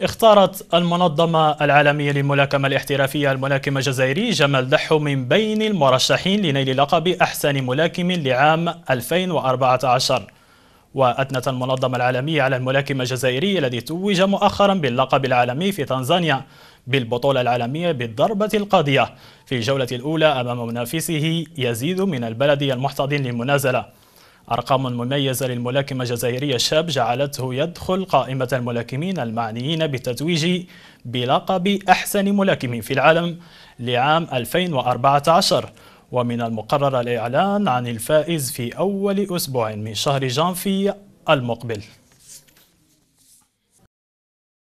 اختارت المنظمة العالمية للملاكمة الاحترافية الملاكم الجزائري جمال دحو من بين المرشحين لنيل لقب أحسن ملاكم لعام 2014. وأثنت المنظمة العالمية على الملاكم الجزائري الذي توج مؤخرا باللقب العالمي في تنزانيا بالبطولة العالمية بالضربة القاضية في الجولة الأولى أمام منافسه يزيد من البلدي المحتضن للمنازلة. أرقام مميزة للملاكم الجزائري الشاب جعلته يدخل قائمة الملاكمين المعنيين بالتتويج بلقب أحسن ملاكم في العالم لعام 2014، ومن المقرر الإعلان عن الفائز في أول أسبوع من شهر جانفي المقبل.